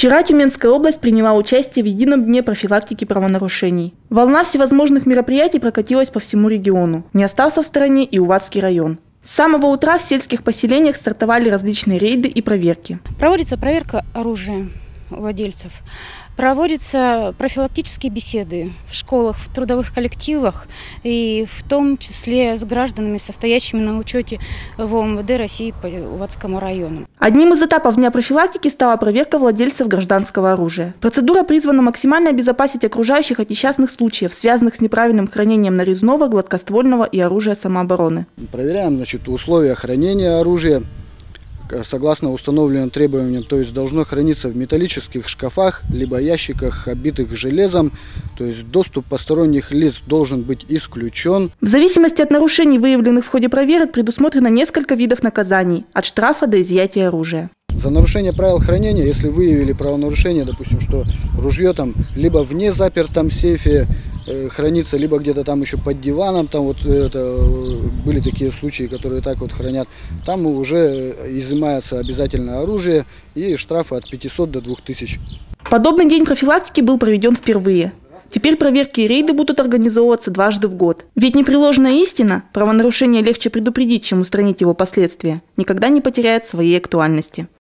Вчера Тюменская область приняла участие в едином дне профилактики правонарушений. Волна всевозможных мероприятий прокатилась по всему региону. Не остался в стороне и Уватский район. С самого утра в сельских поселениях стартовали различные рейды и проверки. Проводится проверка оружия владельцев. Проводятся профилактические беседы в школах, в трудовых коллективах и в том числе с гражданами, состоящими на учете в ОМВД России по Уватскому району. Одним из этапов дня профилактики стала проверка владельцев гражданского оружия. Процедура призвана максимально обезопасить окружающих от несчастных случаев, связанных с неправильным хранением нарезного, гладкоствольного и оружия самообороны. Проверяем, условия хранения оружия согласно установленным требованиям, то есть должно храниться в металлических шкафах, либо ящиках, обитых железом, то есть доступ посторонних лиц должен быть исключен. В зависимости от нарушений, выявленных в ходе проверок, предусмотрено несколько видов наказаний, от штрафа до изъятия оружия. За нарушение правил хранения, если выявили правонарушение, допустим, что ружье там либо в незапертом сейфе хранится, либо где-то там еще под диваном, там были такие случаи, которые так хранят, там уже изымается обязательно оружие и штрафы от 500 до 2000. Подобный день профилактики был проведен впервые. Теперь проверки и рейды будут организовываться дважды в год. Ведь непреложная истина, правонарушение легче предупредить, чем устранить его последствия, никогда не потеряет своей актуальности.